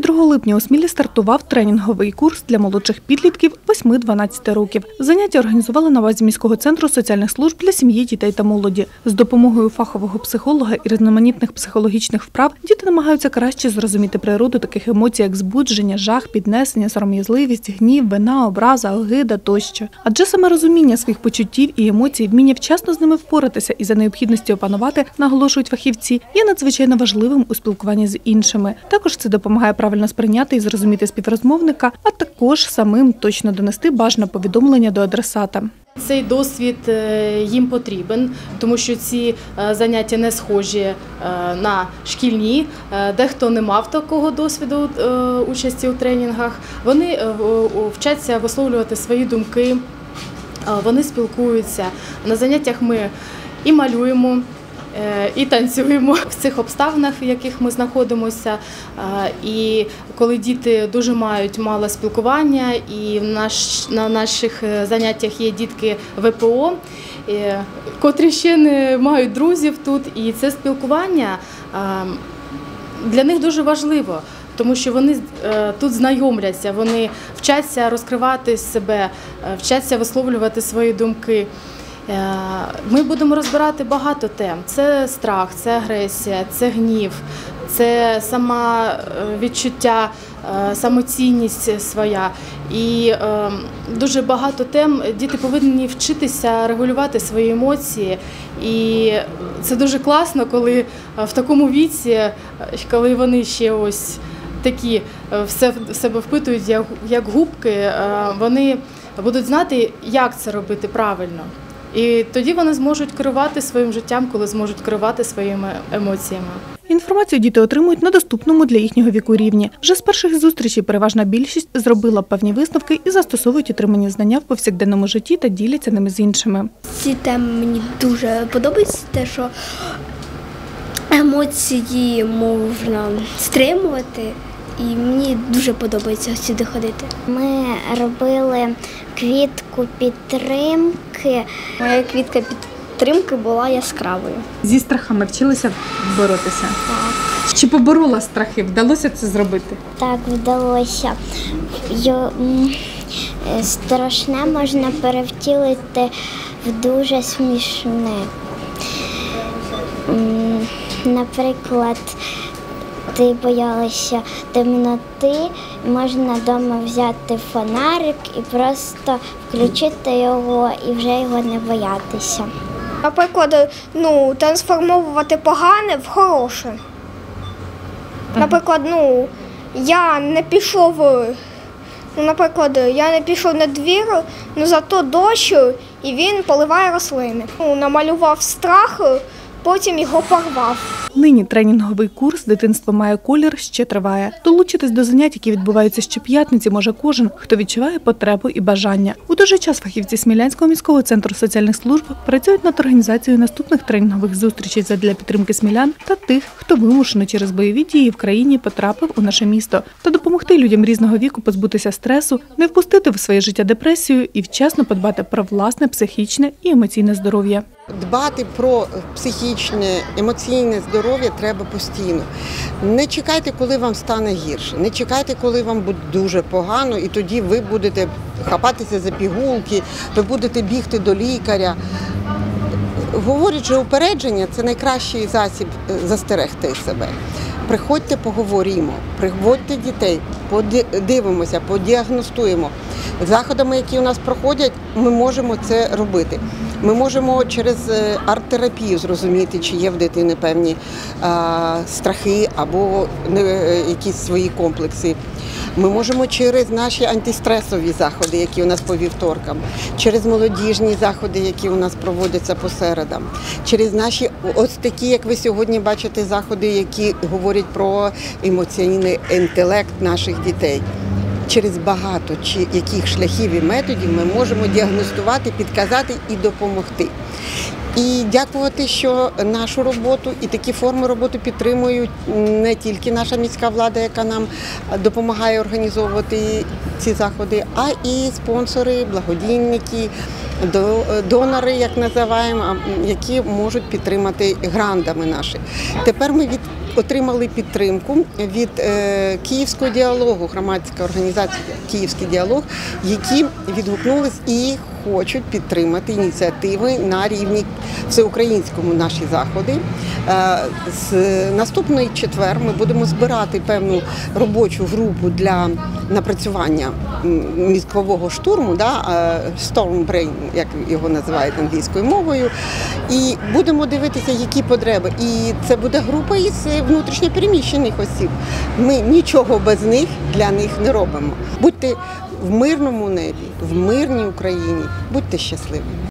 2 липня у Смілі стартував тренінговий курс для молодших підлітків 8-12 років. Заняття організували на базі міського центру соціальних служб для сім'ї, дітей та молоді. З допомогою фахового психолога і різноманітних психологічних вправ діти намагаються краще зрозуміти природу таких емоцій, як збудження, жах, піднесення, сором'язливість, гнів, вина, образа, огида тощо. Адже саме розуміння своїх почуттів і емоцій, вміння вчасно з ними впоратися і за необхідності опанувати, наголошують фахівці, є надзвичайно важливим у спілкуванні з іншими. Також це допомагає правильно сприйняти і зрозуміти співрозмовника, а також самим точно донести бажане повідомлення до адресата. Цей досвід їм потрібен, тому що ці заняття не схожі на шкільні. Дехто не мав такого досвіду участі у тренінгах. Вони вчаться висловлювати свої думки, вони спілкуються. На заняттях ми і малюємо, і танцюємо в цих обставинах, в яких ми знаходимося. І коли діти дуже мають мало спілкування, і на наших заняттях є дітки ВПО, котрі ще не мають друзів тут, і це спілкування для них дуже важливо, тому що вони тут знайомляться, вони вчаться розкривати себе, вчаться висловлювати свої думки. Ми будемо розбирати багато тем. Це страх, це агресія, це гнів, це самовідчуття, самоцінність своя. І дуже багато тем. Діти повинні вчитися регулювати свої емоції. І це дуже класно, коли в такому віці, коли вони ще ось такі все в себе впитують, як губки, вони будуть знати, як це робити правильно. І тоді вони зможуть керувати своїм життям, коли зможуть керувати своїми емоціями. Інформацію діти отримують на доступному для їхнього віку рівні. Вже з перших зустрічей переважна більшість зробила певні висновки і застосовують отримані знання в повсякденному житті та діляться ними з іншими. Ці теми мені дуже подобається, те, що емоції можна стримувати. І мені дуже подобається сюди ходити. Ми робили квітку підтримки. Моя квітка підтримки була яскравою. Зі страхами вчилися боротися? Так. Чи поборола страхи? Вдалося це зробити? Так, вдалося. Страшне можна перевтілити в дуже смішне. Наприклад, ти боялася темноти, можна вдома взяти фонарик і просто включити його і вже його не боятися. Наприклад, трансформувати погане в хороше. Наприклад, я не пішов на двір, але зато дощ, і він поливає рослини. Намалював страх, потім його порвав. Нині тренінговий курс «Дитинство має колір» ще триває. Долучитись до занять, які відбуваються щоп'ятниці, може кожен, хто відчуває потребу і бажання. У той же час фахівці Смілянського міського центру соціальних служб працюють над організацією наступних тренінгових зустрічей задля підтримки смілян та тих, хто вимушено через бойові дії в країні потрапив у наше місто, та допомогти людям різного віку позбутися стресу, не впустити в своє життя депресію і вчасно подбати про власне психічне і емоційне здоров'я. Дбати про психічне, емоційне здоров'я треба постійно. Не чекайте, коли вам стане гірше, не чекайте, коли вам буде дуже погано, і тоді ви будете хапатися за пігулки, ви будете бігти до лікаря. Говорять, що упередження – це найкращий засіб застерегти себе. Приходьте, поговоримо, приводьте дітей, подивимося, подіагностуємо. Заходами, які у нас проходять, ми можемо це робити. Ми можемо через арт-терапію зрозуміти, чи є в дитини певні страхи або якісь свої комплекси. Ми можемо через наші антистресові заходи, які у нас по вівторкам, через молодіжні заходи, які у нас проводяться по середам, через наші ось такі, як ви сьогодні бачите, заходи, які говорять про емоційний інтелект наших дітей. Через багато яких шляхів і методів ми можемо діагностувати, підказати і допомогти. І дякувати, що нашу роботу і такі форми роботи підтримують не тільки наша міська влада, яка нам допомагає організовувати ці заходи, а і спонсори, благодійники, донори, як називаємо, які можуть підтримати грантами наші. Тепер ми отримали підтримку від Київського діалогу, громадська організація «Київський діалог», які відгукнулись і хочуть підтримати ініціативи на рівні всеукраїнському наші заходи. З наступний четвер ми будемо збирати певну робочу групу для напрацювання мізкового штурму, Storm Brain, як його називають англійською мовою, і будемо дивитися, які потреби. І це буде група із внутрішньопереміщених осіб. Ми нічого без них для них не робимо. Будьте в мирному небі, в мирній Україні, будьте щасливі.